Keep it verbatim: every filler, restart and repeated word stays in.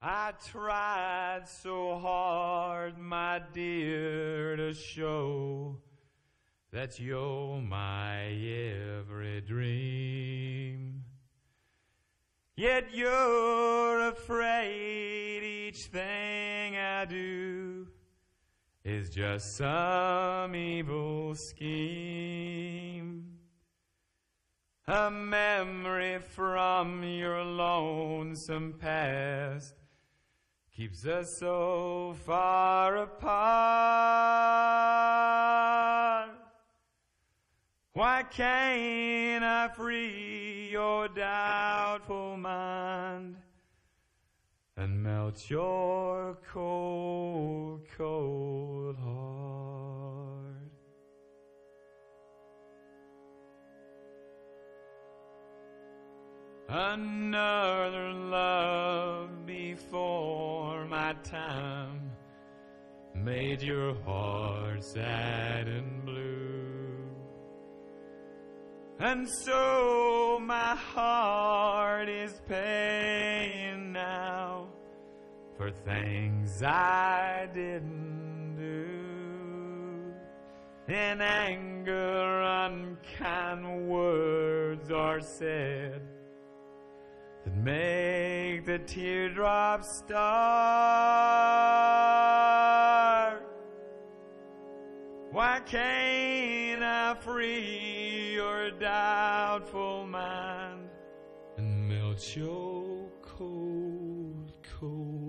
I tried so hard, my dear, to show that you're my every dream. Yet you're afraid each thing I do is just some evil scheme. A memory from your lonesome past keeps us so far apart. Why can't I free your doubtful mind and melt your cold, cold heart? Another love before my time made your heart sad and blue. And so my heart is paying now for things I didn't do. In anger, unkind words are said that make the teardrops start. Why can't I free your doubtful mind and melt your cold, cold